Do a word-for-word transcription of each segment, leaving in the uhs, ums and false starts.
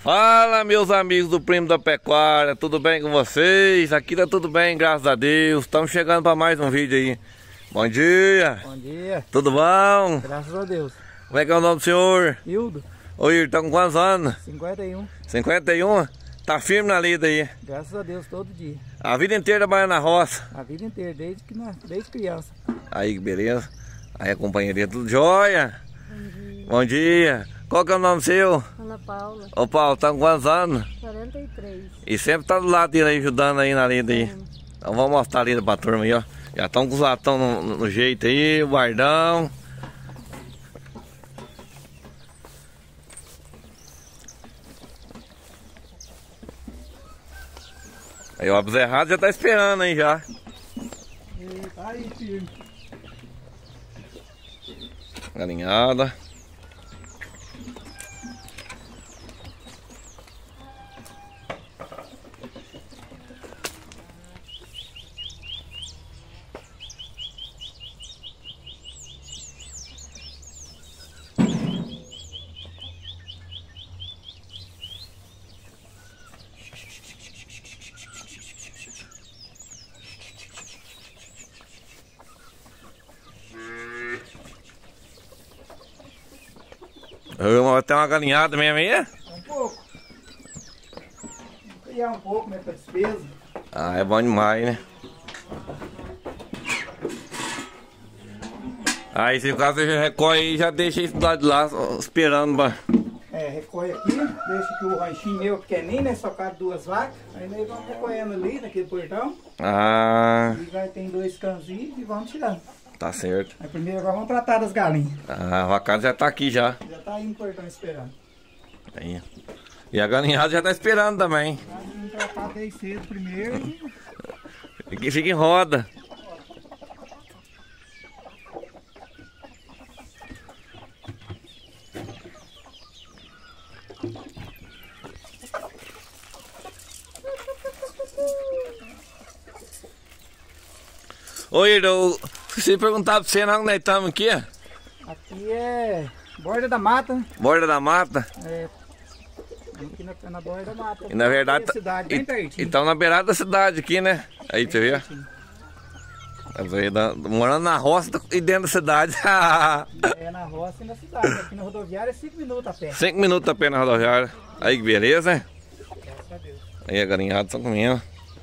Fala, meus amigos do Primo da Pecuária, tudo bem com vocês? Aqui tá tudo bem, graças a Deus. Estamos chegando para mais um vídeo aí. Bom dia. Bom dia. Tudo bom? Graças a Deus. Como é que é o nome do senhor? Hildo. Ô Hildo, tá com quantos anos? cinquenta e um. cinquenta e um? Tá firme na lida aí? Graças a Deus, todo dia. A vida inteira trabalhando na roça? A vida inteira, desde, que na, desde criança. Aí, beleza. Aí a companheirinha, tudo jóia? Bom dia. Bom dia. Qual que é o nome seu? Ana Paula. Ô Paulo, tá com quantos anos? quarenta e três. E sempre tá do lado dele aí, ajudando aí na lida aí. Sim. Então vamos mostrar a lida pra turma aí, ó. Já estão com os latão no, no, no jeito aí, o bardão. Aí o Abos Errado já tá esperando aí já. E tá aí, firme. Galinhada. Tem uma galinhada mesmo aí? Um pouco. Vou criar um pouco, né, pra despesa. Ah, é bom demais, né? Aí se o caso você recolhe aí, já deixa isso do lado de lá, esperando pra... É, recolhe aqui, deixa aqui o ranchinho meu pequenininho, né, só cabe duas vacas. Aí nós vamos recolhendo ali, naquele portão. Ah, E vai ter dois cãozinhos e vamos tirando. tá certo. Aí primeiro agora vamos tratar das galinhas. Ah, a vacada já tá aqui já. Já tá aí no portão esperando. Aí. E a galinhada já tá esperando também. Vamos tratar bem cedo primeiro. E que fica em roda. Oi, eu preciso perguntar pra você não, onde nós estamos aqui? Aqui é borda da mata, né? Borda da mata. É, aqui na, na borda da mata. E na verdade, Aqui é a cidade, bem pertinho. então na beirada da cidade aqui, né? Aí, você vê? Morando na roça e dentro da cidade. É na roça e na cidade. Aqui na rodoviária é cinco minutos a pé. cinco minutos a pé na rodoviária. Aí que beleza, né? Graças a Deus. Aí a galinhada estão comendo.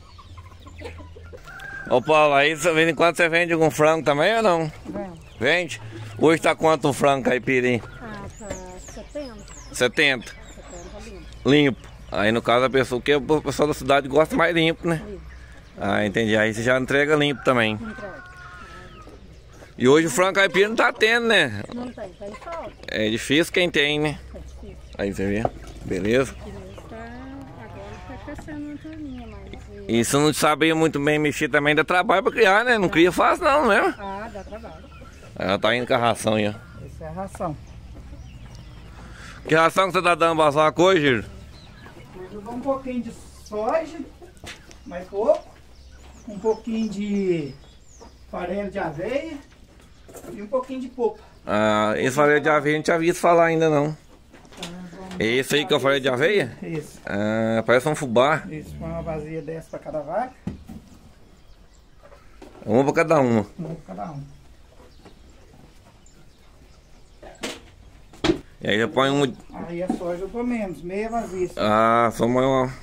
Ô Paulo, aí de vez em quando você vende algum frango também ou não? Vem. Vende? Hoje tá quanto um frango caipira? Ah, tá setenta. setenta. setenta limpo. Limpo. Aí no caso a pessoa, que o pessoal da cidade gosta mais limpo, né? Limpo. Ah, entendi. Aí você já entrega limpo também. Entrega. E hoje o frango caipira não tá tendo, né? Não tem, tem falta. É difícil quem tem, né? É difícil. Aí você vê. Beleza. Aqui mesmo tá, agora tá crescendo uma turminha, mas... E se não sabia muito bem mexer também, dá trabalho pra criar, né? Não cria fácil não, né? Ah, dá trabalho. Ela tá indo com a ração aí, ó. Essa é a ração. Que ração que você tá dando pra sua coisa, Giro? Eu dou um pouquinho de soja, mais pouco. Um pouquinho de farelo de aveia e um pouquinho de polpa. Ah, esse farelo de aveia a gente tinha visto falar ainda não. É esse aí que é o farelo de aveia? Isso. Ah, parece um fubá. Isso, põe uma vazia dessa para cada vaca. Uma pra cada uma. Uma para cada um. E aí já põe um... Aí a soja eu dou menos, meia vazia. Ah, só uma...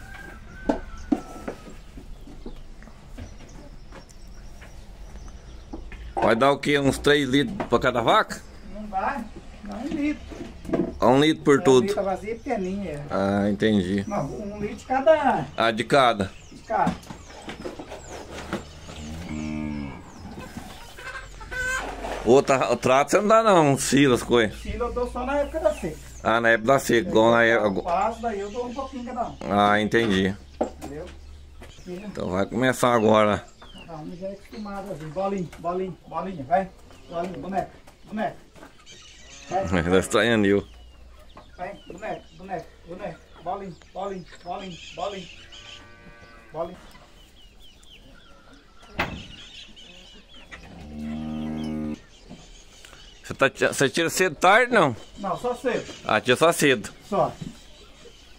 Vai dar o quê? Uns três litros pra cada vaca? Não vai, dá um litro. Um litro por Um tudo. litro vazia pequenininha. É. Ah, entendi. Não, um litro de cada. Ah, de cada. De cada. Outra, o trato você não dá não, silas, coisa. Silo eu dou só na época da seca. Ah, na época da seca, igual na Eu época... passo, daí eu dou um pouquinho cada um. Ah, entendi. Entendeu? Então vai começar agora. Cada um já é acostumado assim. Bolinho, bolinho, bolinha, vai. Bolinha, boneca, boneca. Vai, Tá estranhando eu. vai, boneca, boneca, boneca. Bolinho, bolinho, bolinho, bolinho. Bolinho. Você, tá, você tira cedo tarde, não? Não, só cedo. Ah, tira só cedo. Só.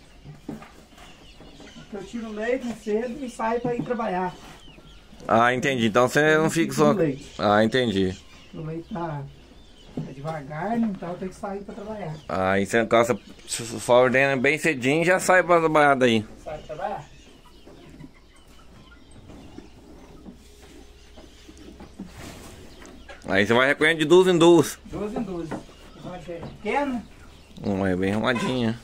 Eu tiro o leite cedo e saio para ir trabalhar. Ah, entendi. Então você não fica só... Ah, entendi. O leite tá, tá devagar, né? Então eu tenho que sair para trabalhar. Ah, e você só ordena bem cedinho e já sai para trabalhar daí. Sai para trabalhar? Aí você vai recolhendo de duas em duas. Duas em duas. Rocha é pequena. Hum, é bem arrumadinha.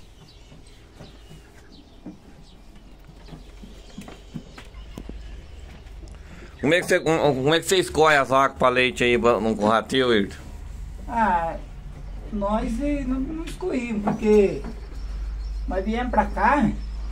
Como é que você, como é que você escolhe as vacas para leite aí no curratil, Wilton? Ah, nós não, não excluímos, porque nós viemos para cá,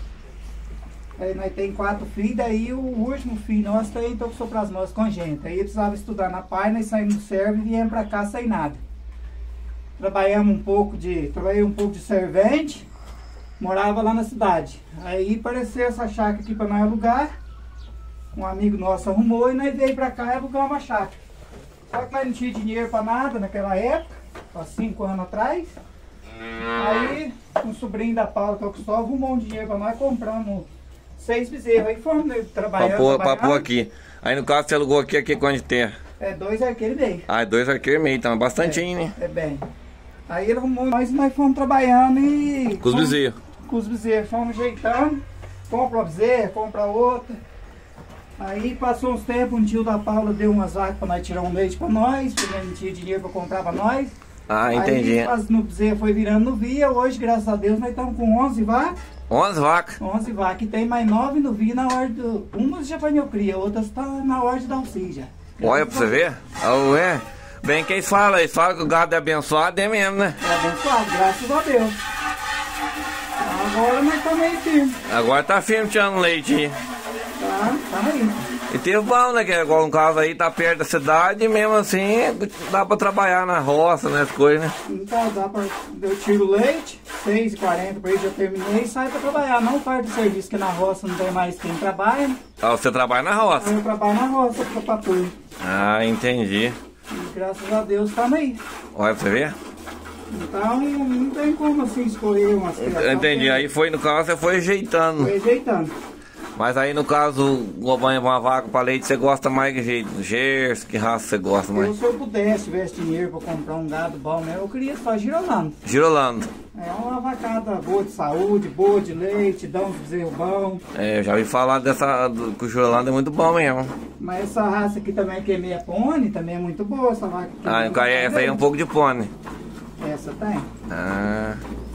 aí nós temos quatro filhos, daí o último filho nosso tem toxoplasmose congênita. Aí precisava estudar na P A I, nós saímos do servo e viemos para cá sem nada. Trabalhamos um pouco de, trabalhei um pouco de servente, morava lá na cidade. Aí apareceu essa chácara aqui para nós alugar. Um amigo nosso arrumou e nós veio pra cá e alugamos uma chácara. Só que nós não tinha dinheiro pra nada naquela época, há cinco anos atrás. Aí um sobrinho da Paula Toxol arrumou um dinheiro pra nós, compramos seis bezerros. Aí fomos trabalhando. Pra pôr, pra pôr aqui. Aí no caso você alugou aqui, aqui quanto de terra? É dois arqueiros e meio. Ah, dois arqueiros e meio, então é bastantinho, é, né? É bem. Aí ele arrumou, nós, nós fomos trabalhando e... Com os bezerros? Com os bezerros, fomos ajeitando. Compra uma bezerra, compra outra. Aí passou uns tempos, um tio da Paula deu umas vacas para nós tirar um leite para nós, porque não tinha dinheiro para comprar para nós. Ah, entendi. Aí no bezerro foi virando no via, hoje, graças a Deus, nós estamos com onze vacas. onze vacas? onze vacas, e tem mais nove no via na hora do... Umas já foi cria, outras estão tá na hora de dar auxílio já. Olha para você ver. Oh, é. Bem que eles falam, eles falam que o gado é abençoado, é mesmo, né? É abençoado, graças a Deus. Agora nós estamos aí firme. Agora tá firme tirando leite aí. Tá, tá aí. E teve bom, né? Que igual no caso aí tá perto da cidade e mesmo assim dá pra trabalhar na roça, né? As coisas, né? Então dá pra. Eu tiro o leite, seis e quarenta por aí já terminei e saio pra trabalhar. Não parte do serviço que na roça não tem mais quem trabalha. Né? Ah, você trabalha na roça? Eu trabalho na roça pra patrulha. Ah, entendi. E graças a Deus estamos aí. Olha pra você ver. Então não tem como assim escolher umas criações. Entendi. Aí foi no caso, você foi ajeitando. Foi ajeitando. Mas aí no caso, uma vaca para leite, você gosta mais de jeito? Gerson, que raça você gosta mais? Eu, se eu pudesse, tivesse dinheiro para comprar um gado bom, né, eu queria só Girolando. Girolando. É uma vacada boa de saúde, boa de leite, dá uns bezerros bons. É, eu já ouvi falar dessa, do, que o Girolando é muito bom mesmo. Mas essa raça aqui também, que é meia pônei, também é muito boa, essa vaca aqui. Ah, então essa aí é um pouco de pônei. Essa tem. Ah.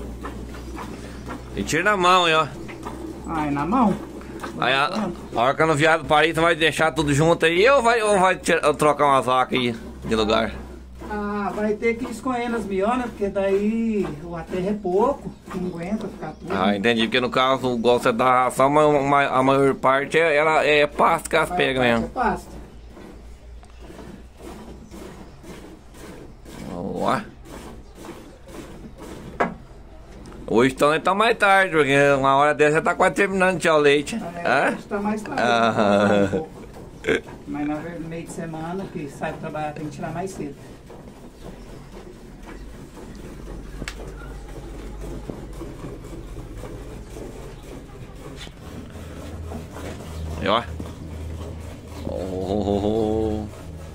E tira na mão, aí, ó. Ah, é na mão? Aí a, a hora que no viado parir, você vai deixar tudo junto aí ou vai, ou vai tirar, trocar umas vacas aí de lugar? Ah, vai ter que ir escolhendo as mionas, porque daí o aterro é pouco, não aguenta ficar tudo. Ah, entendi, porque no caso, igual você dá ração, uma, uma, a maior parte é, ela, é pasto que elas pegam mesmo. É pasto. Ó. Hoje então tá mais tarde, porque uma hora dessa já tá quase terminando de tirar o leite. É, hoje tá mais tarde. Ah. Um Mas na verdade, no meio de semana, que sai pra trabalhar, tem que tirar mais cedo. E ó. Oh.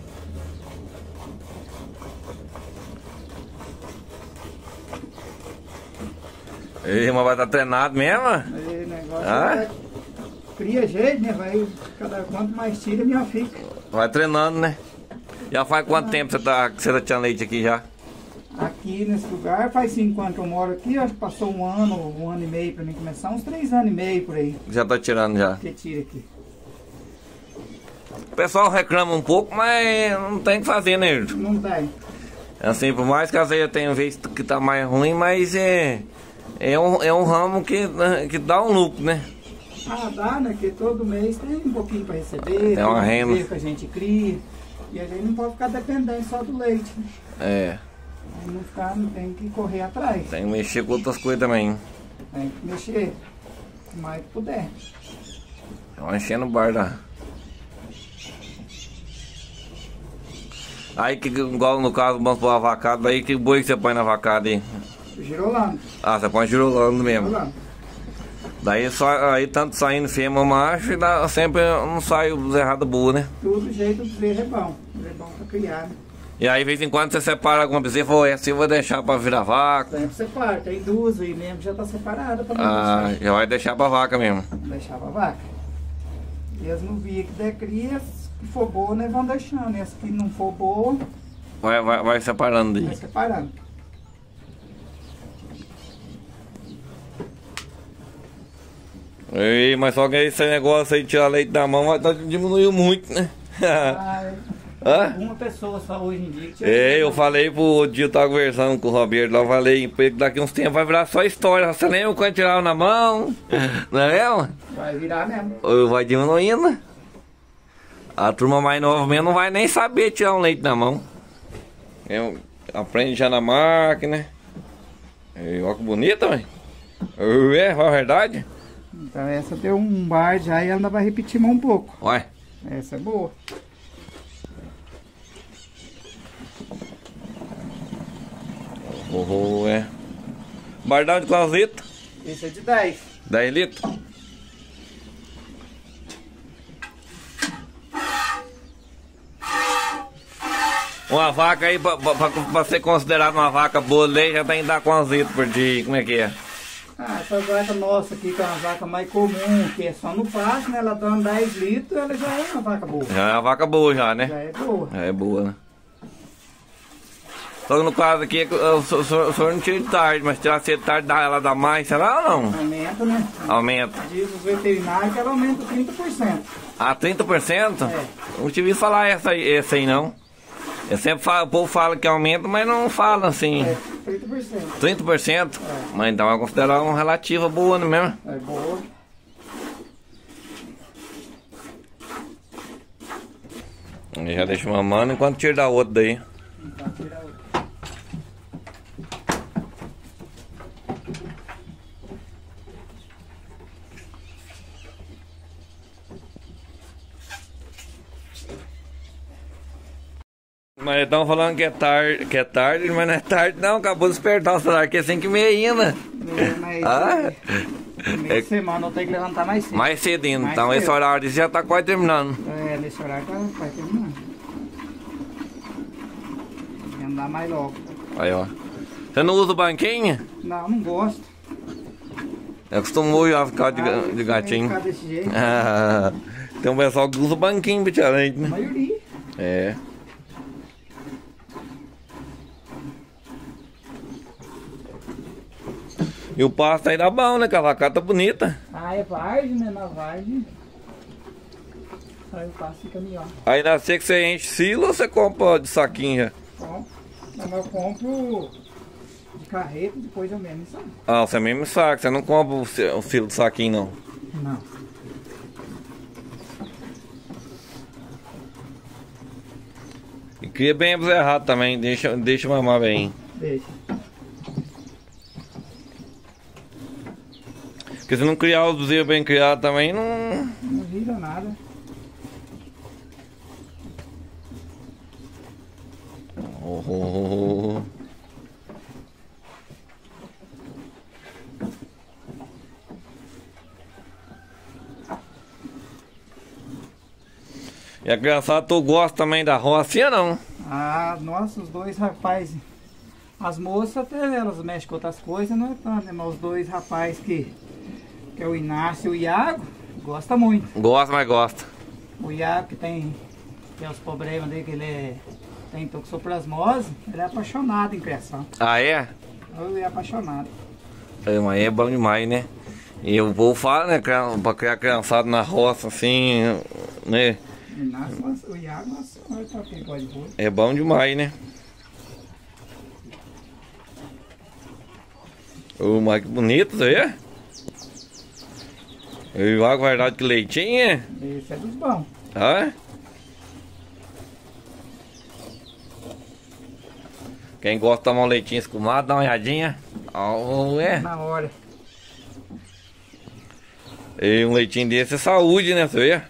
Ei, mas vai estar treinado mesmo? Aí, negócio Ah? é, cria jeito, né? Vai, cada quanto mais tira, melhor fica. Vai treinando, né? Já faz quanto ah. tempo você tá, que você tá tirando leite aqui já? Aqui nesse lugar, faz cinco anos que eu moro aqui, acho que passou um ano, um ano e meio pra mim começar, uns três anos e meio por aí. Já tá tirando já? Que tira aqui. O pessoal reclama um pouco, mas não tem o que fazer, né? Não tem. Assim, por mais que às vezes eu tenha visto que tá mais ruim, mas é... É um, é um ramo que, que dá um lucro, né? Ah, dá, né? Porque todo mês tem um pouquinho para receber. É uma renda. Que a gente cria. E a gente não pode ficar dependendo só do leite. Né? É. Aí não, ficar, não tem que correr atrás. Tem que mexer com outras coisas também. Tem que mexer o mais que puder. Estão enchendo o bar da... Aí, que, igual no caso, vamos pôr a vacada, aí que boi que você põe na vacada aí? Girolando. Ah, você põe girolando mesmo. Girolando. Daí só, aí tanto saindo fêmea ou macho, e dá, sempre não sai o bezerrado boa, né? Todo jeito do bezerro é bom. É bom pra criar, né? E aí, de vez em quando, você separa alguma bezerra e fala, essa eu vou deixar pra virar vaca. Sempre separa, tem duas aí mesmo, já tá separada pra não Ah, deixar. já vai deixar pra vaca mesmo. Deixar pra vaca. E as novinhas que der cria, as que for boa, nós vamos deixando. E as que não for boa, Vai, vai, vai separando vai daí. separando. Ei, mas só que esse negócio aí de tirar leite da mão vai tá, diminuiu muito, né? Ah, Hã? uma pessoa só hoje em dia que tira É, eu falei pro outro dia, eu tava conversando com o Roberto lá, eu falei, que daqui uns tempos vai virar só história. Você lembra quando tirava na mão? Não é mesmo? vai virar mesmo. Ou vai diminuindo. A turma mais nova mesmo não vai nem saber tirar um leite na mão. Eu, aprende já na máquina. E, olha que bonita, mãe. É, é verdade? Então essa deu um bar já e ela ainda vai repetir mais um pouco. Ué. Essa é boa. Oh, oh, é. Bardal de quantos litros? Esse é de dez. dez litros? Uma vaca aí, pra, pra, pra ser considerada uma vaca boa, lei já tem que dar quantos litros por dia? Como é que é? Ah, essa vaca nossa aqui, que é uma vaca mais comum, que é só no pasto, né? Ela dando dez litros, ela já é uma vaca boa. Já é uma vaca boa já, né? Já é boa. Já é boa, né? Só que no caso aqui, o senhor, o senhor não tira de tarde, mas tirar cedo de tarde, dá- ela dá mais, será ou não? Aumenta, né? Aumenta. Diz os veterinários que ela aumenta trinta por cento. Ah, trinta por cento? É. Não tive visto falar essa, aí- essa aí não. Eu sempre falo, o povo fala que aumenta, mas não fala assim. É, trinta por cento. trinta por cento? É. Mas então é considerar uma relativa boa, não é mesmo? É boa. Eu já deixo mamando enquanto tira da outra daí. Então, tira outra. Mas estão falando que é tarde, que é tarde, mas não é tarde não, acabou de despertar o celular, que é cinco e meia ainda. É, mas Ah, no meio de semana eu tenho que levantar mais cedo. mais cedo ainda, Mais então cedo. esse horário já tá quase terminando. É, nesse horário tá, vai terminando. Vai andar mais logo. Aí, ó. Você não usa o banquinho? Não, não gosto. Acostumou já a ficar de, Ah, ga- de gatinho. Ficar desse jeito. Ah, tem um pessoal que usa o banquinho pra tirar leite, A né? maioria. É. E o pasto aí dá bom, né? Que a vaca tá bonita. Ah, é vargem, né? Na vargem. Aí o passo fica melhor. Aí na seca você enche silo ou você compra de saquinho já? Bom, mas eu compro de carreta, depois eu mesmo sabe? Ah, você mesmo saca, você não compra o si- o silo de saquinho não. Não. E cria bem errado também, deixa, deixa mamar bem. Deixa. Porque se não criar os bezerros bem criados também, não... Não vira nada. Oh, oh, oh, oh. E a criançada, tu gosta também da roça, não? Ah, nossa, os dois rapazes. As moças até elas mexem com outras coisas, não é tanto, né? Mas os dois rapazes que, que é o Inácio e o Iago, gosta muito. Gosta, mas gosta. O Iago que tem, tem os problemas dele, que ele é, tem toxoplasmose, ele é apaixonado em criação. Ah, é? Ele é apaixonado. É, mas é bom demais, né? E o povo fala, né, cria- pra criar criançado na roça, assim, né? O Inácio, nossa, o Iago, nossa, olha só que gosta de boi. É bom demais, né? Ô, mas que bonito isso aí. E o água verdade que leitinho, é? Esse é dos bons. Ah? Quem gosta de tomar um leitinho escumado, dá uma olhadinha. Oh, é. Na hora. E um leitinho desse é saúde, né? Você vê?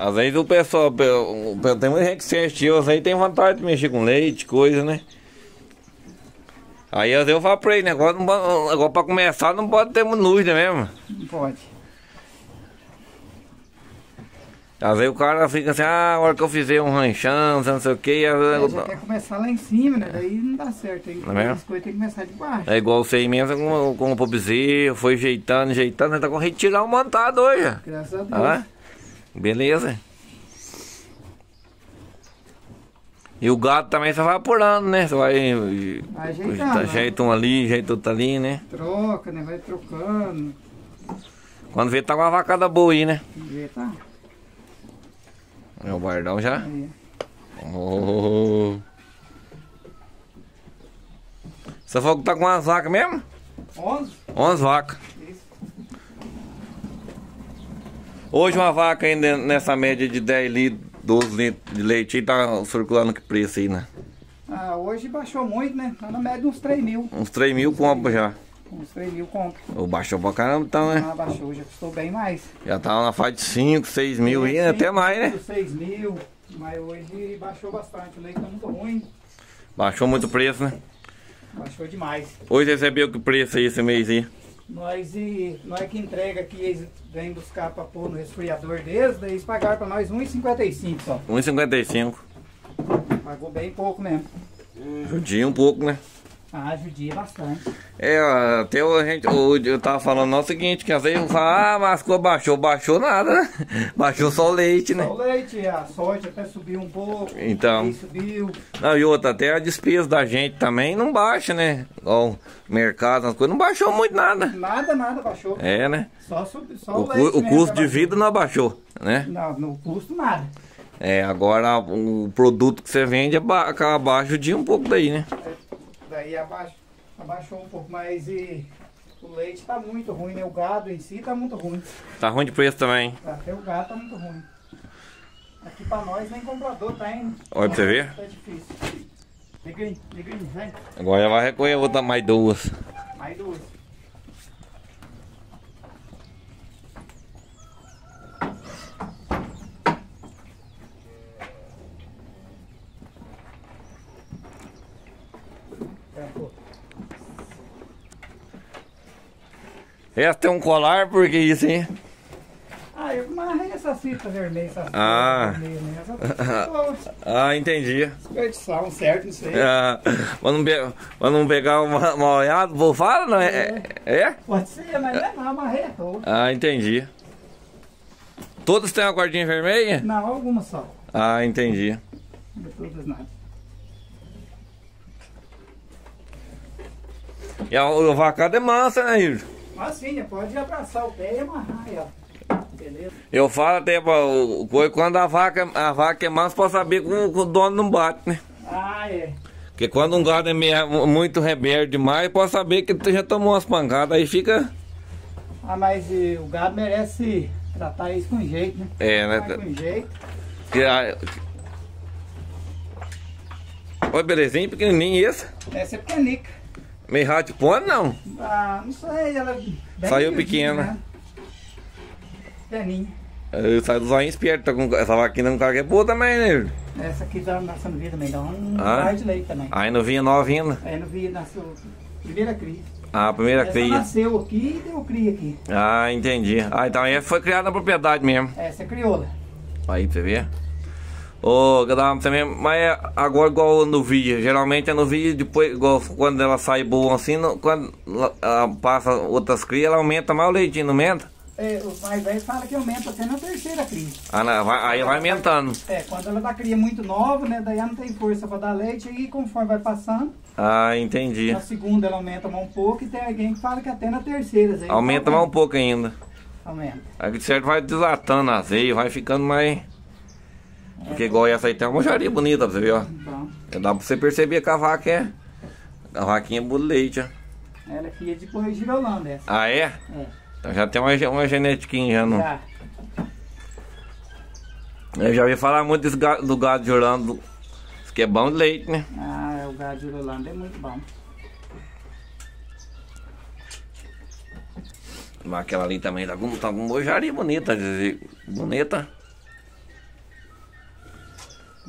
Às vezes o pessoal, o- o- tem muita gente que se assistiu, às vezes tem vontade de mexer com leite, coisa, né? Aí às vezes eu falo pra ele, negócio, não pode- negócio pra começar não pode ter muito luz, né mesmo? Não pode. Às vezes o cara fica assim, ah, a hora que eu fizer um ranchão, não sei o que, às É, vezes, já quer começar lá em cima, né? Daí não dá certo. Tem, Não é mesmo? as coisas tem que começar de baixo. é igual você mesmo com, com o pobrezinho, foi ajeitando, ajeitando, tá com retirar o montado hoje. Graças a Deus. Ah, beleza. E o gado também você vai apurando, né? Você vai. Vai ajeitando, Ajeita um ali, ajeita outro ali, né? Troca, né? Vai trocando. Quando vê, tá com uma vacada boa aí, né? Vê, tá? É o bardão já. Aí. Oh. Você falou que tá com umas vacas mesmo? onze? onze vacas. Isso. Hoje uma vaca ainda nessa média de dez litros, doze litros de leite aí tá circulando que preço aí, né? Ah, hoje baixou muito, né? Tá na média de uns três mil. Uns três mil compra já. Uns três mil compra. Ou baixou pra caramba então, né? Ah, baixou, já custou bem mais. Já tava na faixa de cinco, seis mil aí, Cinco, até mais, né? seis mil, mas hoje baixou bastante. O leite tá muito ruim. Baixou muito o preço, né? Baixou demais. Hoje recebeu que preço aí esse mês aí? Nós, e, nós que entrega aqui, eles vêm buscar pra pôr no resfriador deles, daí eles pagaram pra nós um real e cinquenta e cinco só. um e cinquenta e cinco. Pagou bem pouco mesmo. Judia um pouco, né? Ah, judia bastante. É, até a gente, hoje eu tava falando não, é o seguinte, que às vezes eu falo, ah, mas ficou, baixou, baixou nada, né? Baixou só o leite, né? Só o leite, a soja até subiu um pouco. Então. Aí subiu. Não, e outra, até a despesa da gente também não baixa, né? Igual o mercado, as coisas, não baixou muito nada. Nada, nada baixou. É, né? Só, subiu, só O, o, cu- leite o mesmo custo que de abaixou. vida não abaixou, né? Não, no custo nada. É, agora o produto que você vende aba- acaba abaixo de um pouco daí, né? Daí abaixo, abaixou um pouco, mas e, o leite tá muito ruim, né? O gado em si tá muito ruim. Tá ruim de preço também. Até o gado tá muito ruim. Aqui pra nós nem comprador tá indo. Olha pra você ver. Tá difícil. Negrinho, negrinho, vem. Agora já vai recolher outra mais duas. Mais duas. É, pô. Essa tem um colar, por que isso, hein? Ah, eu amarrei essa fita vermelha, essa fita Ah. vermelha, né? Essa fita ficou Ah, entendi. desperdiçar um certo, não sei. Ah, pra, não pe- pra não pegar uma, uma olhada, vou falar, não é? É? é? Pode ser, mas não é não, amarrei a toa. Ah, entendi. Todos têm uma cordinha vermelha? Não, alguma só. Ah, entendi. Não é todas nada. E a, a vacada é mansa, né, Hildo? Mas sim, pode abraçar o pé e amarrar aí, ó. Beleza? Eu falo até pra o o- quando a vaca, a vaca é mansa, pra saber que o, que o dono não bate, né? Ah, é. Porque quando um gado é meio, muito rebelde demais, pode saber que tu já tomou umas pancadas, aí fica. Ah, mas e, o gado merece tratar isso com jeito, né? É, né? Tratar com jeito. Que a- Olha, belezinho, pequenininho esse. Essa é pequenica. Meio rato de pano, não. Ah, não sei, ela... é bem Saiu miudinha, pequena. né? Pequeninha. Eu saio do zoinho esperto, tá com essa vaquinha não cara que é boa também, né, Hildo? Essa aqui tá nascendo vida também, dá um Ah. par de leite também. Aí não vinha nova ainda. Aí não vi, nasceu primeira cria. Ah, a primeira Essa cria. nasceu aqui e deu cria aqui. Ah, entendi. Ah, então essa foi criada na propriedade mesmo. Essa é crioula. Aí pra você ver. Ô, Gadam, também, mas é agora igual no vídeo. Geralmente é no vídeo, depois, igual quando ela sai boa assim, no- quando ela, ela passa outras crias, ela aumenta mais o leitinho, não aumenta? É, os mais velhos falam que aumenta até na terceira cria. Ah, não, vai- aí vai aumentando. É, quando ela dá cria muito nova, né? Daí ela não tem força pra dar leite e conforme vai passando, Ah, entendi. na segunda ela aumenta mais um pouco e tem alguém que fala que até na terceira. Aí Aumenta mais um pouco ainda. Aumenta. Aí de certo vai desatando as veias, vai ficando mais. Porque igual essa aí tem uma mojaria bonita pra você ver, ó. Então, Dá pra você perceber que a vaca é. A vaquinha é boa de leite, ó. ela é filha de corrigir Holanda, essa. Ah, é? É. Então já tem uma, ge- uma genetiquinha já no. Já. Eu já ouvi falar muito desse gado, do gado de Orlando. Isso que é bom de leite, né? Ah, o gado de Holanda é muito bom. Mas aquela ali também tá com, tá com mojaria bonita, quer dizer, bonita.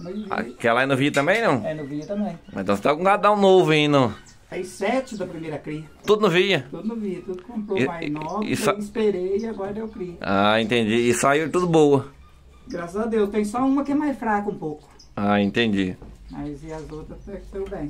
Mas Aquela aí no Via também, não? é, no Via também. Mas então você tá com um gadão novo aí, não? Aí sete da primeira cria. Tudo no Via? Tudo no Via, tudo comprou E- mais e- nove, e sa- aí esperei e agora deu cria. Ah, entendi. E saiu tudo boa. Graças a Deus, tem só uma que é mais fraca um pouco. Ah, entendi. Mas e as outras estão bem.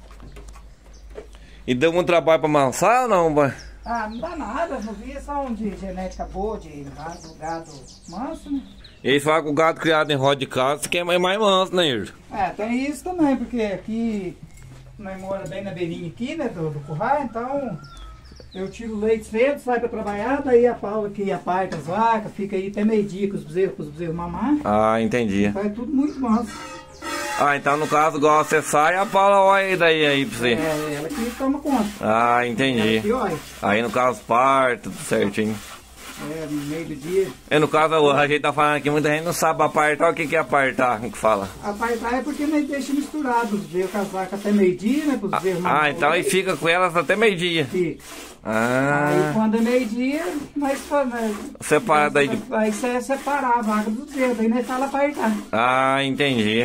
E deu muito trabalho pra amansar ou não, pai? Ah, não dá nada, no Via são de genética boa, de gado, gado manso, né? E eles falam que o gado criado em roda de casa que é mais mais manso, né, Irto? É, tem isso também, porque aqui nós mora bem na beirinha aqui, né, do, do curral, então eu tiro o leite cedo, saio pra trabalhar, daí a Paula que aparta as vacas, fica aí até meio-dia com os bezerros, com os bezerros mamar, Ah, entendi. então é tudo muito manso. Ah, então no caso, igual você sai, a Paula olha daí aí pra você. É, ela que toma conta. Ah, Ela entendi. que olha, Aí no caso, parto, tudo certinho. é, no meio do dia. E no caso, a gente tá falando aqui, muita gente não sabe apartar. O que que é apartar? O que fala? Apartar é porque nós deixa misturado os bezerros com as vacas até meio-dia, né, pros bezerros mamar. Ah, então aí fica com elas até meio-dia. Fica. Aí Ah, quando é meio-dia, nós fazemos. separado aí de... Aí você separar a vaca dos dedos, aí nós fala apartar. Ah, entendi.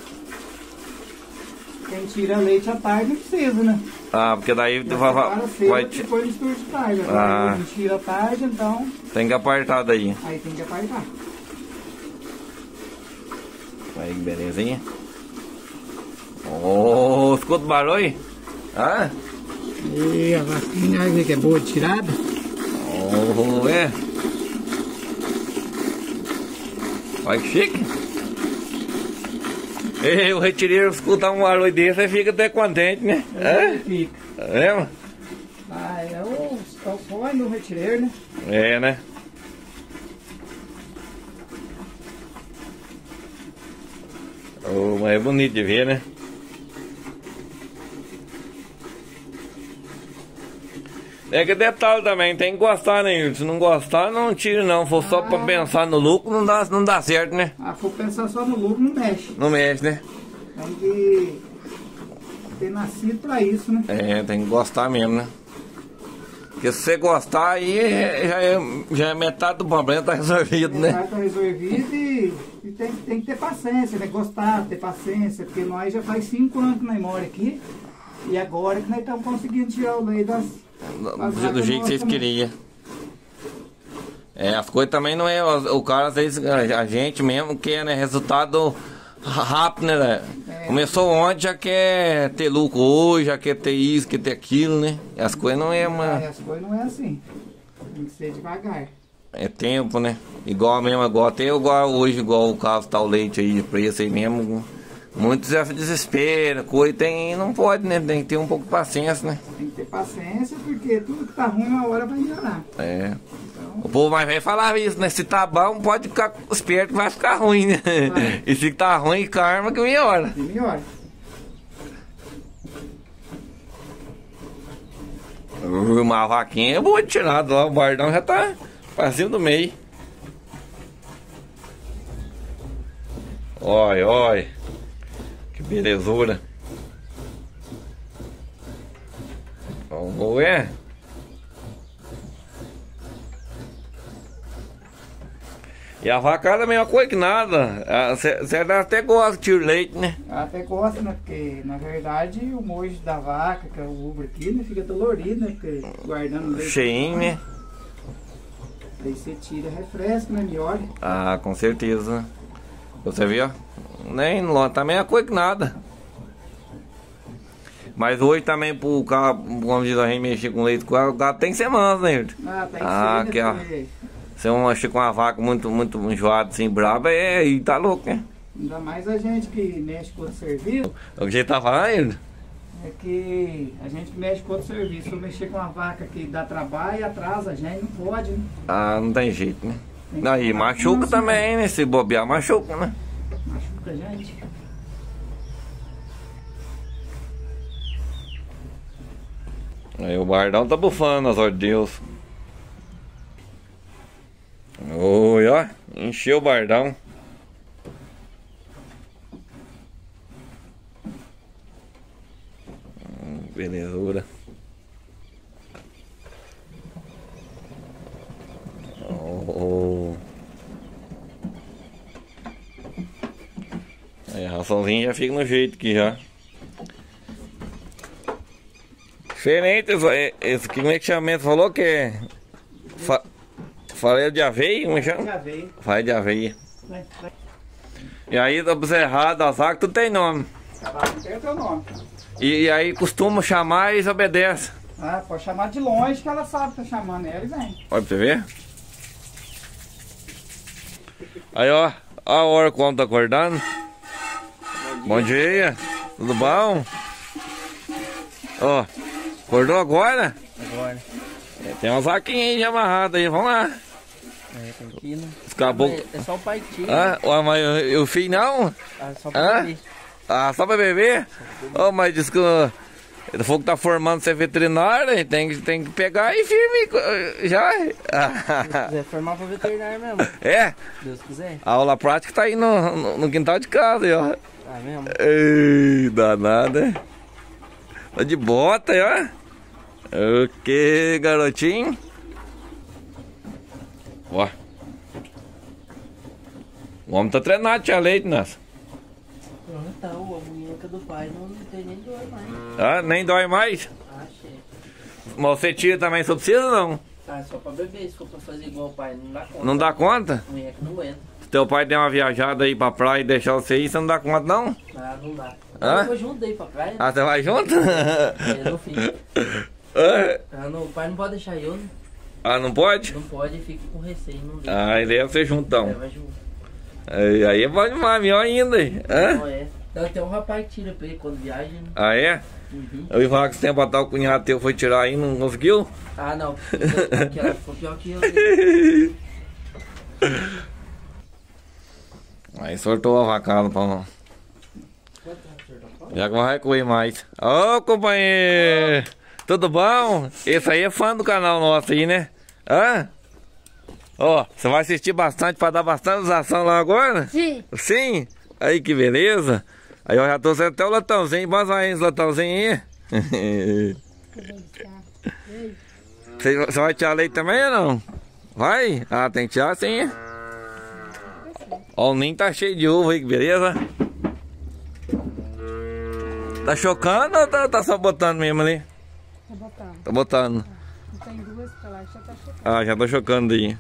Quem tira leite à tarde não precisa, né? Ah, porque daí Já vai, separa cedo vai, e depois mistura de tarde. Ah. Agora quem tira à tarde, então tem que apartar daí. aí tem que apartar. Aí, belezinha. Oh, escuta o barulho aí? Ah? E a vaquinha, olha que é boa de tirada. Oh, é. Olha que chique. Ei, o retireiro escuta um barulho desse e fica até contente, né? É, É? fica. É, mano? Ah, é o, é o sonho do retireiro, né? É, né? Oh, mas é bonito de ver, né? É que detalhe também, tem que gostar, né? Se não gostar, não tira não. For só pra pensar no lucro, não dá, não dá certo, né? Ah, for pensar só no lucro, não mexe. Não mexe, né? Tem que ter nascido pra isso, né? É, tem que gostar mesmo, né? Porque se você gostar, aí é- já é, já é metade do problema, tá resolvido, né? Tá resolvido e, e tem, tem que ter paciência, né? Gostar, ter paciência, porque nós já faz cinco anos que nós moramos aqui e agora que nós estamos conseguindo tirar o leite das. Do, do jeito que vocês queriam. É, as coisas também não é. O, o cara, às vezes, a, a gente mesmo quer, né? Resultado rápido, né? né? É. Começou ontem, já quer ter lucro hoje, já quer ter isso, quer ter aquilo, né? E as coisas não é Ah, uma. as coisas não é assim. Tem que ser devagar. É tempo, né? Igual mesmo, igual até igual hoje, igual o caso tá o leite aí de preço aí mesmo. Muitos já se desesperam, coisa tem. Não pode, né? Tem que ter um pouco de paciência, né? Tem que ter paciência, porque tudo que tá ruim uma hora vai melhorar. É. Então, O povo mais velho falava isso, né? Se tá bom, pode ficar esperto que vai ficar ruim, né? Vai. E se tá ruim, karma que melhora. e melhora. Uma vaquinha é boa de tirada lá, o bardão já tá pra cima do meio. Olha, olha. Que belezura. Vamos ver. E a vacada é a mesma coisa que nada. Você até gosta de tiro leite, né? Ela até gosta, né? Porque na verdade o mojo da vaca, que é o ubro aqui, né? Fica dolorido, né? Porque guardando o leite. Cheinho, né? Aí você tira, refresca, né? Melhora. Ah, com certeza. Você viu? Nem longe, também é coisa que nada. Mas hoje também pro carro, vamos dizer, a gente mexer com leite com o gado tem semanas, né? Ah, tem que Ah, ser, aqui, ó. né? Porque Se eu mexer com uma vaca muito, muito enjoada, assim, braba, é, e tá louco, né? ainda mais a gente que mexe com outro serviço, O que você tá falando ainda? é que a gente que mexe com outro serviço, se eu mexer com uma vaca que dá trabalho e atrasa a gente, não pode, né? Ah, não tem jeito, né? Tem que Não, e tomar machuca cuidado, também, né? Se bobear, machuca, né? Machuca a gente. Aí o bardão tá bufando, as ordens de Deus. Oi, ó, encheu o bardão. Hum, belezura. Oh, oh. Aí a raçãozinha já fica no jeito aqui já. Diferente, esse, esse aqui, como é que chama? Você falou que é fa, farelo de aveia? Como é que chama? De aveia. Farelo de aveia. Vai, vai. E aí, do bezerrado, das vacas, tudo tem nome. Cavalo tem o teu nome. E, e aí costuma chamar e eles obedecem. Ah, pode chamar de longe que ela sabe que tá chamando ela e vem. Olha pra você ver. Aí, ó. Ó a hora quando tá acordando. Bom dia. Bom dia. Tudo bom? Ó. Acordou agora? Agora. É, tem umas vaquinhas aí amarradas aí. Vamos lá. É, tem que ir, né? Os caboclos. É só o pai que tira. Ah, ué, mas o filho não? Ah, só pra Ah? beber. Ah, só pra beber? Oh, mas diz que o ele falou que tá formando ser veterinário, hein? tem, que- tem que pegar aí firme já. Se quiser formar pra veterinário mesmo. É, Se Deus quiser. a aula prática tá aí no, no, no quintal de casa, aí, ó. Ah, mesmo? Ei, danada. Tá de bota aí, ó. O que, garotinho? Ó. O homem tá treinado, tia Leite, nossa. Então, a boneca do pai não tem nem dor mais. Ah, nem dói mais. Ah, chefe. Mas você tira também, só precisa não? Ah, só pra beber, se for pra fazer igual o pai, não dá conta. Não dá conta? A mulher que não aguenta. Se teu pai der uma viajada aí pra praia e deixar você ir, você não dá conta não? Ah, não dá. Hã? Eu vou junto daí pra praia. Ah, você vai junto? É, no fim. Ah, Ah, não, o pai não pode deixar eu, né? ah, não pode? Não pode, fica com receio, não deixa. Ah, ele é você junto então. É, vai junto. Aí, aí é bom demais, melhor ainda. Hã? Não é. Então, tem um rapaz que tira pra ele quando viaja, né? Ah, é? Uhum. Eu ia falar que esse tempo atrás o cunhado teu foi tirar aí, não conseguiu? Ah, não. Aquela ficou pior que eu. Né? Aí sortou a vacada pra não. Já que vai comer mais. Ô, companheiro! Tudo bom? Esse aí é fã do canal nosso aí, né? Hã? Ó, você vai assistir bastante pra dar bastante usação lá agora? Sim. Sim? Aí que beleza. Aí eu já tô sendo até o latãozinho. Bota aí esse latãozinho aí. Você, você vai tirar leite também ou não? Vai? Ah, tem que tirar sim. Ó, o ninho tá cheio de uva aí, que beleza. Tá chocando ou tá, tá só botando mesmo ali? Tá botando. Tá botando. Não tem duas pra lá, já tá chocando. Ah, já tô chocando aí.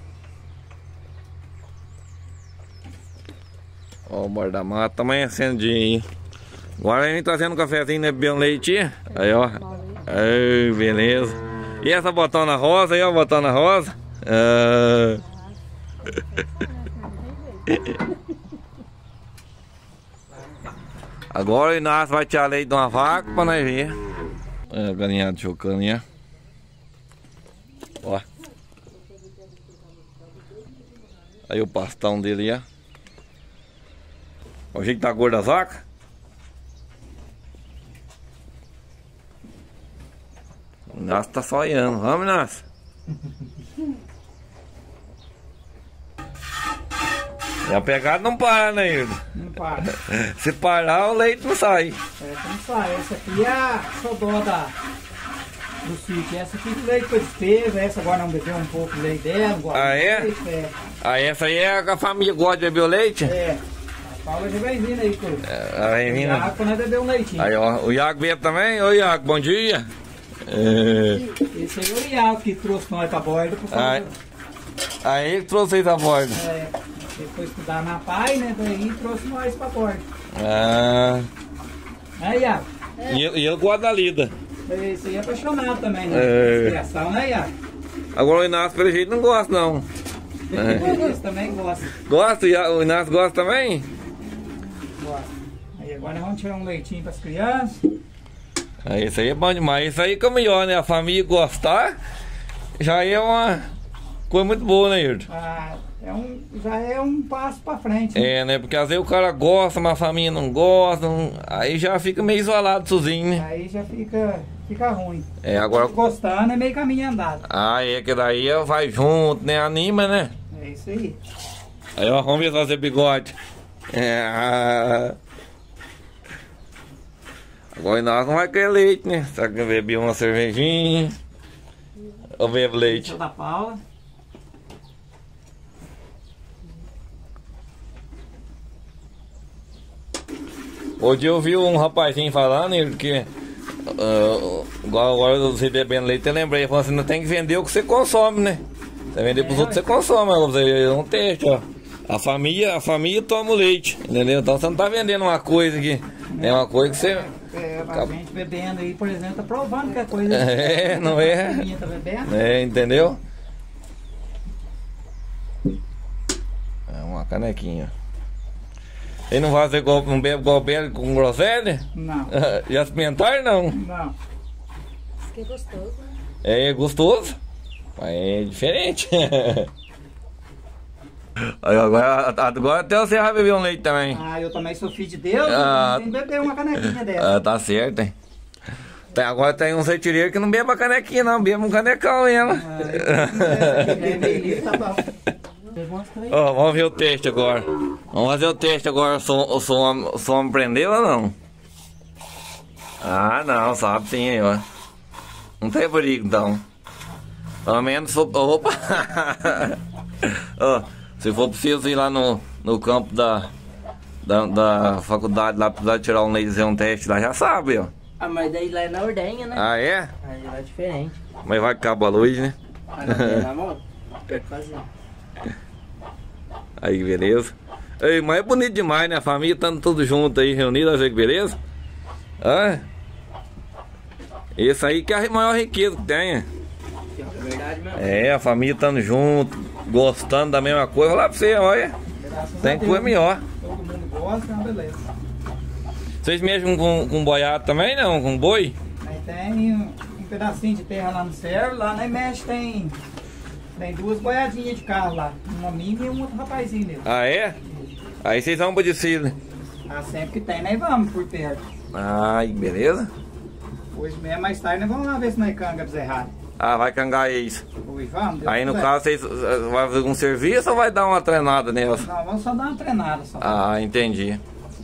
Ó, o borda-mato tá amanhecendo dia aí. Agora a gente tá trazendo um cafezinho, né? Beber um leite. Aí, ó. Ai, beleza. E essa botona rosa aí, ó, botona rosa. Ah. Agora o Inácio vai tirar leite de uma vaca pra nós ver. É, a galinhada chocando aí, ó. Ó. Aí o pastão dele, ó. O jeito que tá gordo das vacas. O Inácio tá só olhando. Vamos, Inácio. E a pegada não para, né, Hildo? Não para. Se parar, o leite não sai. Essa não sai. Essa aqui é a xodó da, do sítio. Essa aqui que leite foi despesa. Essa agora não bebeu um pouco de leite dela. Agora Ah, é? leite, é? Ah, essa aí é a família que gosta de beber o leite? É. A Paula já vem vindo aí, coisa. É, aí, menina. Já quando nós beber um leitinho. Aí, ó, o Iago veio também. Oi, Iago, bom dia. É, Esse aí é o Iago que trouxe nós pra borda. Por causa Ai. do- aí ele trouxe aí a borda. É, ele foi estudar na Pai, né? Daí trouxe nós pra borda. Ah, Aí, Iago. e eu, e eu gosto da lida. Esse aí é apaixonado também, né? É. Criação, né, Iago? Agora o Inácio, pelo jeito, não gosta, não. Esse também gosta. Gosta? O Inácio gosta também? Gosta. Aí agora nós vamos tirar um leitinho pras crianças. Ah, isso aí é bom demais. Isso aí que é o melhor, né? A família gostar já é uma coisa muito boa, né, Hildo? Ah, é um, já é um passo pra frente. Né? É, né? Porque às vezes o cara gosta, mas a família não gosta. não- Aí já fica meio isolado sozinho, né? Aí já fica, fica ruim. É, agora. Gostando é meio caminho andado. Ah, é que daí vai junto, né? Anima, né? É isso aí. Aí, ó, vamos ver se fazer bigode. É. ah. Agora nós não vai querer leite, né? Só que beber uma cervejinha. Ou bebe leite. Esse é o da Paula. Hoje eu vi um rapazinho falando ele, que uh, igual agora você bebendo leite, eu lembrei, falando assim, não tem que vender o que você consome, né? Você vender pros é, outros, você consome, mas você não tem, ó. A família, a família toma o leite, entendeu? Então você não tá vendendo uma coisa que é uma coisa que você... É, a gente bebendo aí, por exemplo, tá provando que a coisa... É, não é? A família tá bebendo. É, entendeu? É uma canequinha. Ele não vai fazer igual, não bebe igual bebe com groselha? Não. Já experimentaram, não? Não. Isso que é gostoso, né? É gostoso, mas é diferente. Agora, agora até você vai beber um leite também. Ah, eu também sou filho de Deus, ah, tem que beber uma canequinha dessa. Ah, tá certo, hein? Tem, agora tem uns retireiros que não bebem canequinha, não, bebem um canecão mesmo. Oh, vamos ver o teste agora. Vamos fazer o teste agora. O som, o som, o som prendeu ou não? Ah, não, sabe sim, aí, ó. Não tem perigo, então. Pelo menos. Opa! Oh, se for preciso ir lá no, no campo da, da, da faculdade, lá precisar tirar um leite e fazer um teste lá, já sabe, ó. Ah, mas daí lá é na ordenha, né? Ah, é? Aí lá é diferente. Mas vai acabar a luz, né? Ah, não tem na mão? Quero fazer. Aí, beleza. Ei, mas é bonito demais, né? A família estando tudo junto aí, reunida, olha que beleza. Ah, esse aí que é a maior riqueza que tem. É verdade mesmo. É, a família estando junto, gostando da mesma coisa. Vou lá pra você, olha. Tem coisa melhor. Todo mundo gosta, é uma beleza. Vocês mexem com, com boiado também, não? Com boi? Aí tem um, um pedacinho de terra lá no servo, lá na mexe tem, tem duas boiadinhas de carro lá. Uma minha e um outro rapazinho mesmo. Ah, é? Aí vocês vão pro desfile. Ah, sempre que tem, nós vamos por perto. Ai, beleza. Hoje mesmo, mais tarde, nós vamos lá ver se nós canga bezerrado. Ah, vai cangar isso. Hoje vamos. Deus Aí no quiser. caso, vocês uh, vai fazer um serviço ou vai dar uma treinada nelas? Não, vamos só dar uma treinada só. Ah, entendi.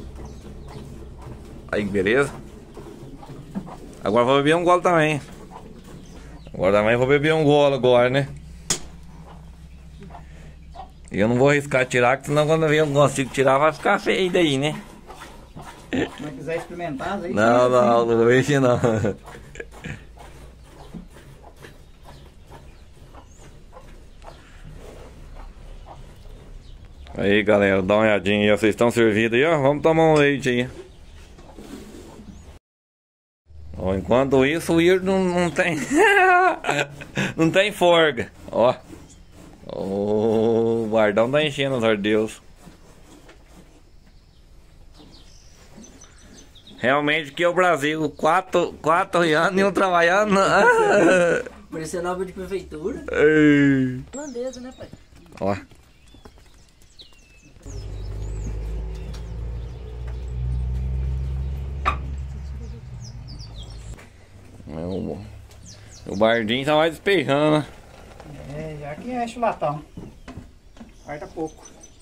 Aí, beleza. Agora vou beber um golo também. Agora também vou beber um golo agora, né? E eu não vou arriscar tirar, porque senão quando eu não consigo tirar vai ficar feio daí, né? Se não quiser experimentar, aí Não, não, não vejo não. Aí, galera, dá uma olhadinha aí, vocês estão servidos aí, ó. Vamos tomar um leite aí. Ó, enquanto isso, o Ir não, não tem. Não tem forga. Ó. O guardão tá enchendo os ardeus. Realmente que é o Brasil, quatro, quatro anos e um trabalhando. Parecendo obra de prefeitura. Ei. Holandesa, né, pai? Ó. O, o bardinho tá mais despejando, né? É, já que enche o latão. Falta pouco.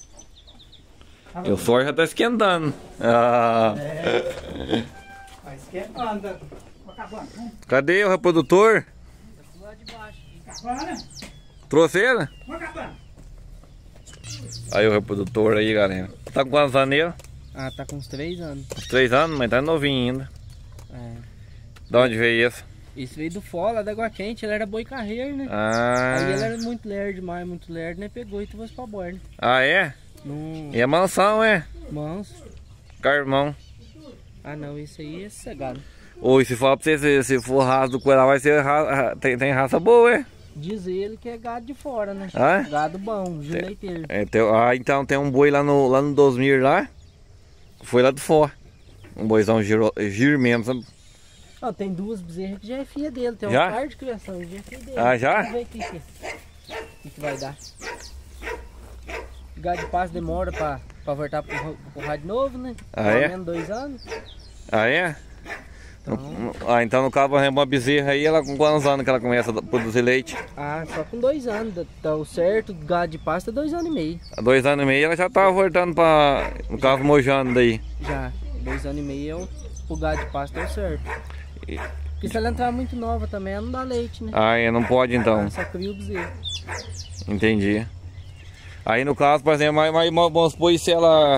E o sol já tá esquentando. Ah. É. Vai esquentando. Acabando. Cadê o reprodutor? Lá de baixo. Acabando. Trouxe ele? Vamos acabando. Aí o reprodutor aí, galera. Tá com quantos anos nele? Ah, tá com uns três anos. Uns três anos, mas tá novinho ainda. É. De onde veio esse? Isso veio do Fola, da Água Quente, ele era boi carreiro, né? Ah. Aí ele era muito lerdo demais, muito lerdo, né? Pegou e trouxe pra borda. Ah, é? Num... E a mansão, é? Manso. Carmão. Ah não, isso aí é sossegado. Ou se for pra você, se, se for raça do coelho, vai ser ra... tem, tem raça boa, é? Diz ele que é gado de fora, né? Ah, é? Gado bom, de leiteiro. É, tem, ah, então tem um boi lá no, lá no Dosmir lá. Foi lá do fora. Um boizão giro, giro mesmo, sabe? Ó, tem duas bezerras que já é filha dele, tem Já? um par de criação, já é filha dele. Ah, já? Vamos ver o que, que, que, que vai dar. Gado de passo demora pra, pra voltar pro, pro rádio novo, né? Ah, Pelo é? menos dois anos. Ah, é? Então, ah, então no caso é uma bezerra aí, ela com quantos anos que ela começa a produzir leite? Ah, só com dois anos. Tá o certo, gado de pasto é dois anos e meio. Há dois anos e meio ela já tava voltando pra, no caso, mojando daí. Já, dois anos e meio é o, o gado de pasto é o certo. Porque se ela entrar muito nova também, ela não dá leite, né? Ah, é, não pode então. Ela só cria o bezerro. Entendi. Aí no caso, por exemplo, mas, mas vamos supor, se ela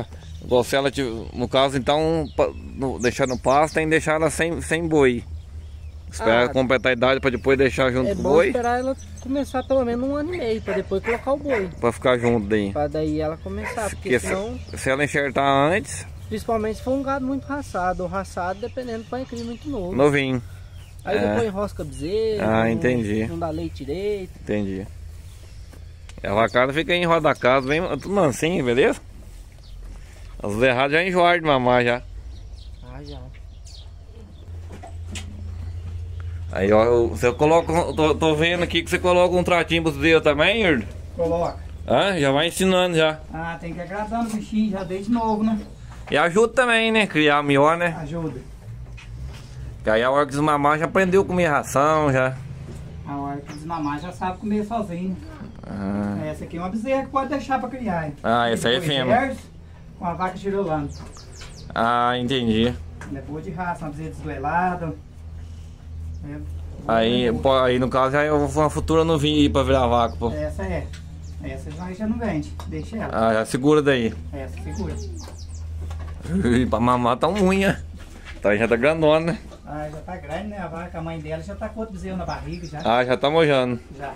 Bom, se ela tiver, no caso, então, pa- no- deixar no pasto, tem que deixar ela sem, sem boi. Esperar Ah, ela completar a idade pra depois deixar junto É com o bom boi. esperar ela começar pelo menos um ano e meio, pra depois colocar o boi. Pra ficar junto daí. Pra daí ela começar, porque Porque senão, se, se ela enxertar antes, principalmente se for um gado muito raçado, ou raçado dependendo, põe cria muito novo. novinho. Aí é. depois enrosca bezerro, Ah, não- entendi. Não dá leite direito. Entendi. E a vacada fica aí em roda da casa, bem, tudo mansinho, beleza? As erradas já enjoaram de mamar já. Ah, já. Aí, ó, eu- você coloca. Tô, tô vendo aqui que você coloca um tratinho pro dedo também, Irdo? Coloca. Ah, já vai ensinando já. Ah, tem que agradar o bichinho já desde novo, né? E ajuda também, né? Criar melhor, né? Ajuda. Que aí a hora que desmamar já aprendeu a comer ração, já. A hora que desmamar já sabe comer sozinho. Ah, Essa aqui é uma bezerra que pode deixar pra criar, hein? Ah, essa aí é Depois fêmea. verso, com a vaca girolando. ah entendi. Ela é boa de raça, uma bezerra desduelada. É, boa, Aí, boa. pô, aí no caso, aí eu vou uma futura novinha aí pra virar vaca, pô. Essa é. Essa já, já não vende. Deixa ela. Ah, já segura daí. Essa segura. Ih, pra mamar tá unha. Tá, já tá grandona, né? Ah, já tá grande, né? A vaca, a mãe dela já tá com outro bezerro na barriga já. Ah, já tá mojando. Já.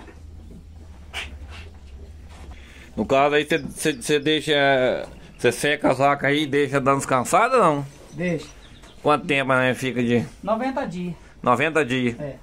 No caso aí, você deixa. Você seca as vacas aí e deixa dando descansada ou não? Deixa. Quanto tempo, né? Fica de noventa dias. noventa dias. É.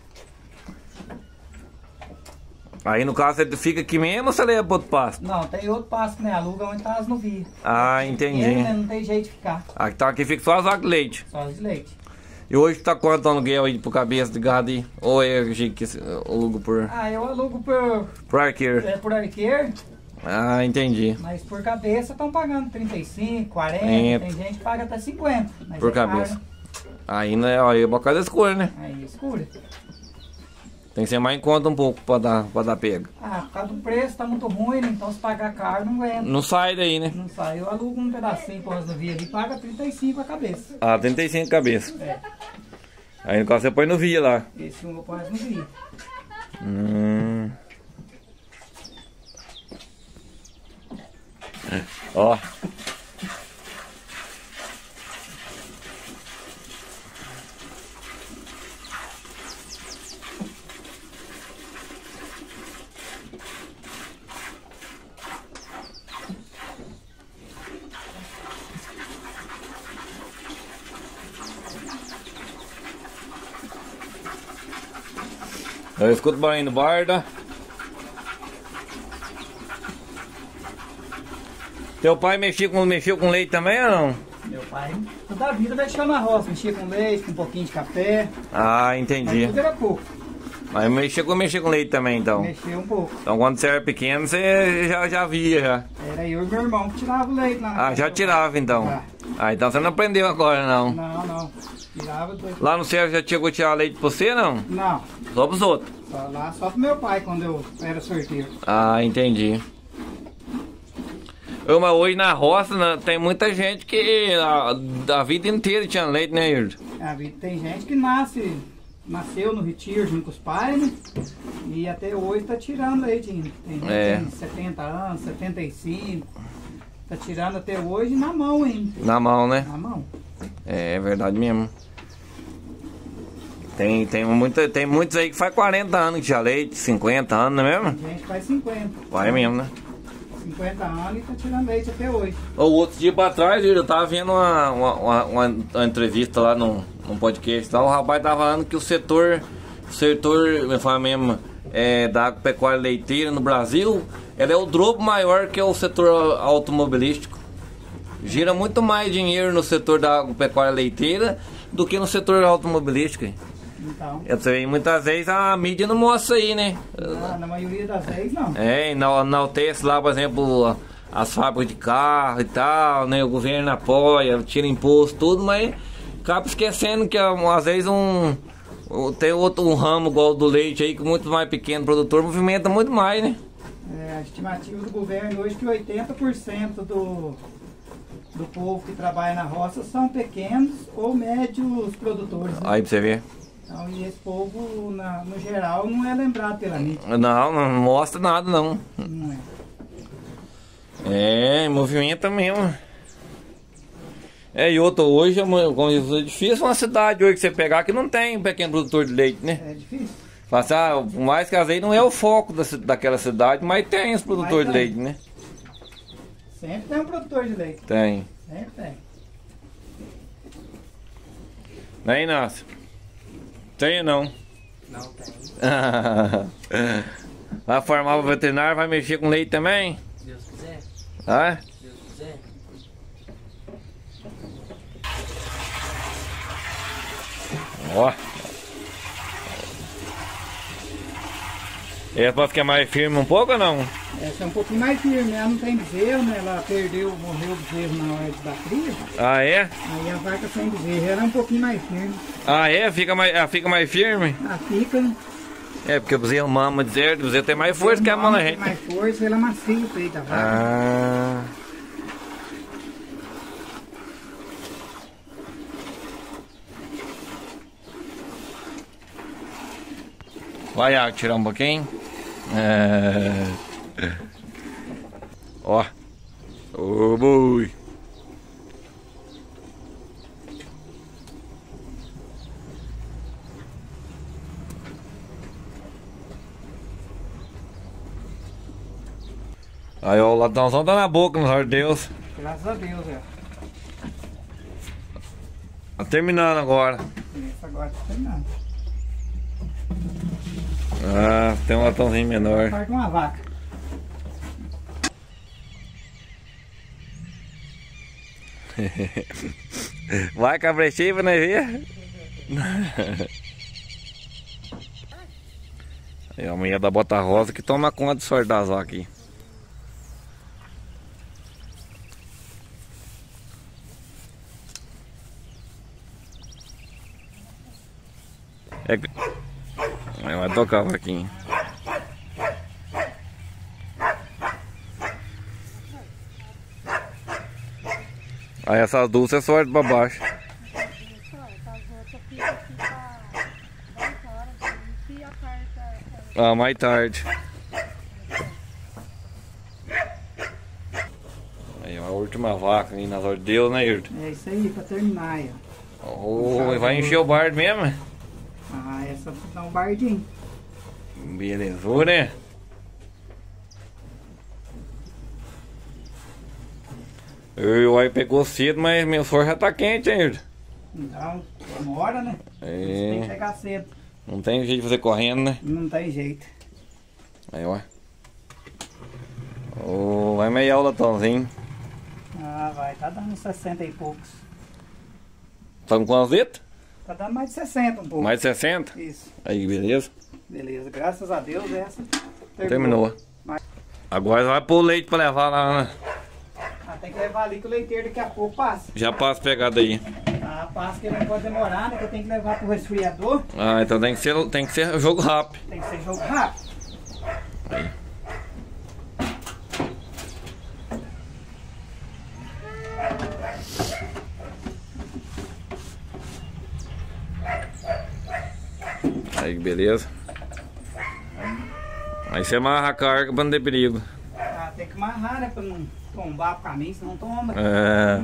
Aí no caso você fica aqui mesmo ou você leva pro outro pasto? Não, tem outro passo que nem aluga onde tá as novias. Ah, Ele, entendi. né, não tem jeito de ficar. Aqui, tá, aqui fica só as vacas de leite. Só as de leite. E hoje tá quanto o aluguel aí por cabeça de gado aí? Ou é gente que se- aluga por, Ah, eu alugo por, por arqueiro? é, por arqueiro, Ah, entendi. mas por cabeça estão pagando trinta e cinco, quarenta, É. tem gente que paga até cinquenta. Mas Por é caro, cabeça. né? Aí, né, ó, aí é uma coisa escura, né? Aí escura. Tem que ser mais em conta um pouco pra dar, pra dar pega. Ah, por causa do preço tá muito ruim, né? Então se pagar caro não aguenta. Não sai daí, né? Não sai. Eu alugo um pedacinho por as novias ali, paga trinta e cinco a cabeça. Ah, trinta e cinco cabeça. É. Aí no caso você põe no via lá. Esse um eu ponho as novias. Hum. Ó. Eu escuto o barulho do barda. Teu pai mexia com, mexeu com leite também ou não? Meu pai, toda a vida mexeu na roça, mexia com leite, com um pouquinho de café. Ah, Mas entendi. tudo era pouco. Mas mexia com, mexia com leite também então. Mexeu um pouco. Então quando você era pequeno você já, já via já. Era eu e meu irmão que tirava o leite lá na Ah, casa já do- tirava então. Já. Ah, então você não aprendeu agora não. Não, não. Tirava dois. Lá no céu já tinha que tirar leite pra você não? Não, Só pros outros. só lá só pro meu pai quando eu era sorteiro. Ah, entendi. Eu, mas hoje na roça né, tem muita gente que a, a vida inteira tinha leite, né, Irdo? A vida tem gente que nasce, nasceu no retiro junto com os pais, né? E até hoje tá tirando leite ainda. Tem gente É. que tem setenta anos, setenta e cinco. Tá tirando até hoje na mão ainda. Na mão, né? Na mão. É, é verdade mesmo. Tem, tem, muita, tem muitos aí que faz quarenta anos que tinha leite, cinquenta anos, não é mesmo? Tem gente que faz cinquenta. Vai mesmo, né? cinquenta anos e tá tirando leite até hoje. O outro dia pra trás, eu tava vendo uma, uma, uma, uma- uma entrevista lá num, num podcast. Lá, o rapaz tava falando que o setor, o setor, eu falo mesmo, é, da agropecuária leiteira no Brasil, ela é o dobro maior que o setor automobilístico. Gira muito mais dinheiro no setor da agropecuária leiteira do que no setor automobilístico. Então, Eu sei, muitas vezes a mídia não mostra aí, né? na, na maioria das vezes não. É, enaltece lá, por exemplo, as fábricas de carro e tal, né? O governo apoia, tira imposto, tudo, mas acaba esquecendo que às vezes um. Tem outro um ramo igual o do leite aí, que muito mais pequeno produtor movimenta muito mais, né? É, a estimativa do governo hoje é que oitenta por cento do, do povo que trabalha na roça são pequenos ou médios produtores. Né? Aí pra você ver. Então, e esse povo, na- no geral, não é lembrado pela mídia. Não, não mostra nada não. Não é. É, movimenta mesmo. É, e outra, hoje, é difícil uma cidade hoje que você pegar que não tem um pequeno produtor de leite, né? É difícil. Fala assim, ah, por mais que às vezes não é o foco da, daquela cidade, mas tem os produtores de leite, né? Sempre tem um produtor de leite. Tem. Sempre tem. Não é, Inácio? Tem ou não? Não tem. Vai formar o veterinário, vai mexer com leite também? Se Deus quiser. Ah? Se Deus quiser. Ó. Essa pode ficar mais firme um pouco ou não? Essa é um pouquinho mais firme, ela não tem bezerro, né? Ela perdeu, morreu o bezerro na hora de dar cria. Ah, é? Aí a vaca sem bezerro, ela é um pouquinho mais firme. Ah, é? Fica mais, ela fica mais firme? Ela fica, né? É, porque o bezerro mama deserto, o bezerro tem mais força que a mão na Tem gente. mais força, ela macia o peito da vaca. Ah. Vai, Iago, tirar um pouquinho. É... Ó. Ô, boi. Aí, ó, o latãozão tá na boca, no de Deus. Graças a Deus, é. Tá terminando agora. Essa agora tá terminando. Ah, tem um latãozinho menor. Parte uma vaca. Vai, cabretinho, pra nós ver. Aí a mulher da bota rosa que toma conta do sordazó aqui. É... Aí vai tocar o vaquinho. Aí essas duas você sorte pra baixo. Ah, mais tarde. Aí a última vaca aí nas horas de Deus, né, Irto? É isso aí, pra terminar aí, ó. Oh, vai encher o bar mesmo? Ah, essa dá um bardinho. Belezou, né? Eu aí pegou cedo, mas meu soro já tá quente, hein, Irto? Então, demora, né? É. Você tem que pegar cedo. Não tem jeito de fazer correndo, né? Não tem jeito. Aí, ó. Oh, vai meia o latãozinho. Ah, vai. Tá dando sessenta e poucos. Tá com quantos litros? Tá dando mais de sessenta um pouco. Mais de sessenta? Isso. Aí, beleza. Beleza. Graças a Deus essa terminou. Terminou. Mas... Agora vai pôr o leite pra levar lá, né? Ah, tem que levar ali que o leiteiro daqui a pouco passa. Já passa pegada aí. Ah, passa que não pode demorar, né? Que eu tenho que levar pro resfriador. Ah, então tem que ser, tem que ser jogo rápido. Tem que ser jogo rápido. Aí. Aí, beleza. Aí você amarra a carga pra não ter perigo. Ah, tem que amarrar, né? Pra não tombar pro caminho, senão tomba. É.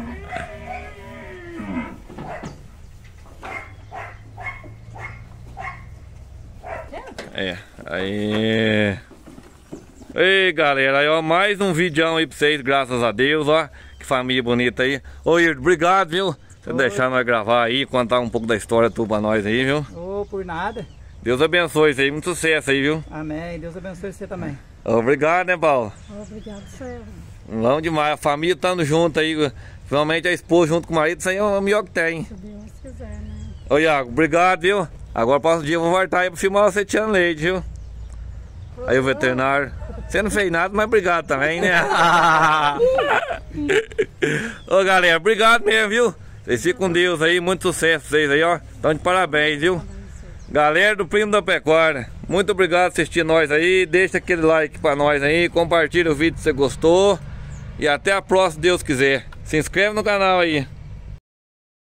É, aí. Ei, galera, aí ó, mais um vídeo aí pra vocês, graças a Deus, ó. Que família bonita aí. Ô, Irto, obrigado, viu? Você deixar nós gravar aí, contar um pouco da história tua pra nós aí, viu? Ô, oh, por nada. Deus abençoe isso aí, muito sucesso aí, viu? Amém. Deus abençoe você também. Obrigado, né, Paulo? Obrigado, senhor. Vamos demais, a família estando junto aí, principalmente a esposa junto com o marido, isso aí é o melhor que tem. Se Deus quiser, né? Ô, Iago, obrigado, viu? Agora, próximo dia eu vou voltar aí pra filmar você tirando leite, viu? Aí o veterinário. Você não fez nada, mas obrigado também, né? Ô, galera, obrigado mesmo, viu? Vocês ficam com Deus aí, muito sucesso pra vocês aí, ó. Então de parabéns, viu? Galera do Primo da Pecuária, muito obrigado por assistir nós aí. Deixa aquele like pra nós aí, compartilha o vídeo se você gostou. E até a próxima, se Deus quiser. Se inscreve no canal aí.